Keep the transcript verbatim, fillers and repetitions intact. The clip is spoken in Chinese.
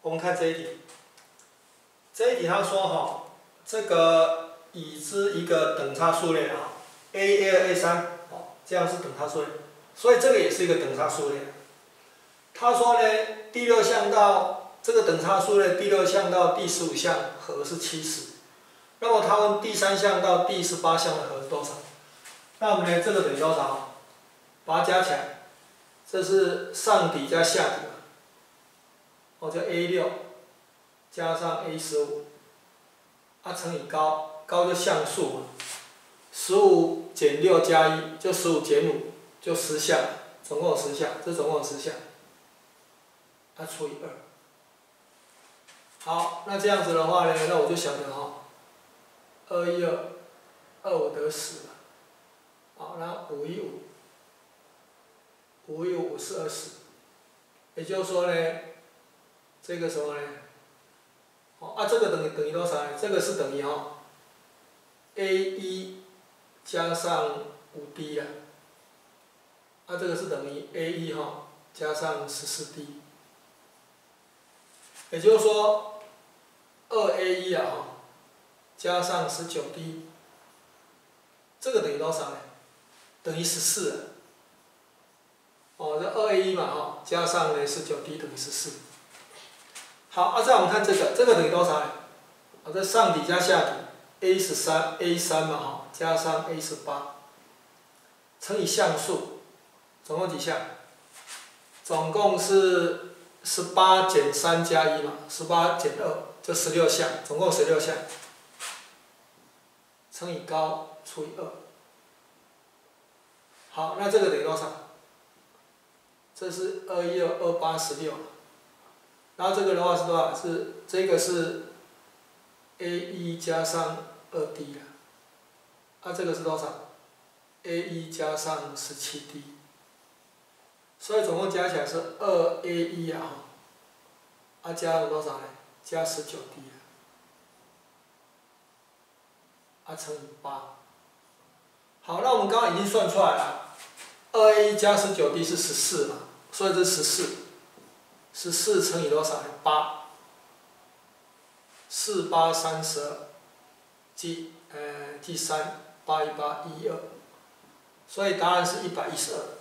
我们看这一题，这一题他说哈，这个已知一个等差数列啊 ，a a 二 a 三，哦，这样是等差数列，所以这个也是一个等差数列。他说呢，第六项到这个等差数列第六项到第十五项和是七十，那么他问第三项到第十八项的和是多少？那我们呢，这个等于多少？把它加起来，这是上底加下底嘛，哦，就 a 六加上 a 十五，啊乘以高，高就项数嘛，十五减六加一就十五减五就十项，总共有十项，这总共有十项，啊除以二。好，那这样子的话呢，那我就晓得哈，二一二，二五得十嘛，好，那五一五。五一五是二十，也就是说呢，这个什么呢？哦啊，这个等于等于多少呢？这个是等于哈 ，a 一加上五 d 啊，啊这个是等于 a 一哈加上十四 d， 也就是说二 a 一啊哈加上十九 d， 这个等于多少呢？等于十四啊。哦，这二 a 一嘛哈，加上呢十九 d 等于十四。好，啊再我们看这个，这个等于多少呢？啊，这上底加下底 ，a 十三 a 三嘛哈，加上 a 十八，乘以项数，总共几项？总共是十八减三加一嘛，十八减二就十六项，总共十六项，乘以高除以二。好，那这个等于多少？这是二一二二八十六，然后这个的话是多少？是这个是 a 一加上二 d 啊，啊这个是多少 ？a 一加上十七 d， 所以总共加起来是二 a 一啊，啊加了多少呢？加十九 d 啊，啊乘以八。好，那我们刚刚已经算出来了，二 a 一加十九 d 是十四嘛。所以这十四，十四乘以多少呢？八，四八三十二，记呃记三，八一八一二，所以答案是一百一十二。